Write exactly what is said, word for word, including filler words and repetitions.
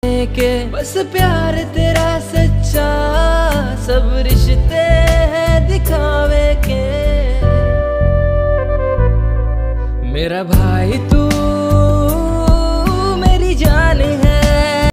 के बस प्यार तेरा सच्चा, सब रिश्ते हैं दिखावे के। मेरा भाई तू मेरी जान है।